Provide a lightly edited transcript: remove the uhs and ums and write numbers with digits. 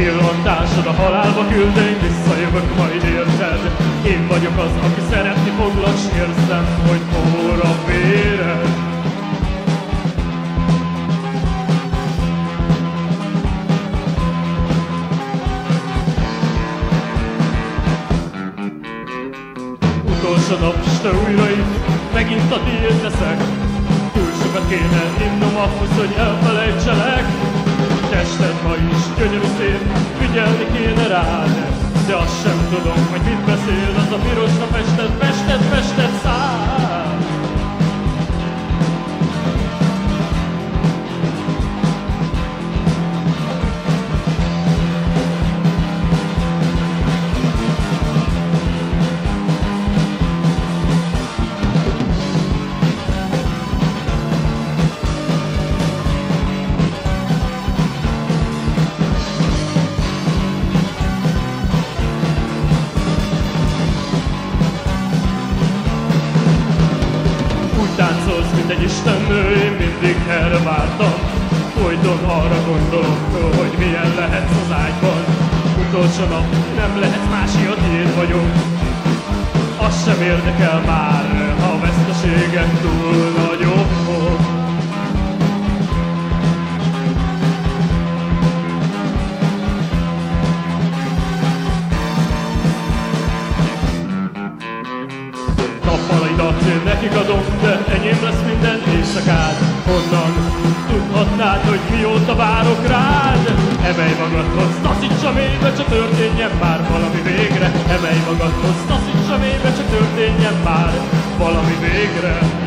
pillantásod a halálba küld, én visszajövök majd érted. Én vagyok az, aki szeretni foglak, s érzem, hogy forr a véred. Utolsó nap, s te újra itt, megint a tiéd leszek. Túl sokat kéne innom ahhoz, hogy elfelejtselek. Tested ma is gyönyörű szép, figyelni kéne rád. De azt sem tudom, hogy mit beszél az a pirosra fested szád. Táncolsz, mint egy istennő, én mindig erre vártam. Folyton arra gondolok, hogy milyen lehetsz az ágyban. Utolsó nap, nem lehetsz másé, a tiéd vagyok. Az sem érdekel már, ha a veszteséged túl nagyobb. Nappalaidat én nekik adom, de enyém lesz minden éjszakád. Honnan tudhatnád, hogy mióta várok rád? Emelj magadhoz, taszíts a mélybe, csak történjen már valami végre. Emelj magadhoz, taszíts a mélybe, csak történjen már valami végre.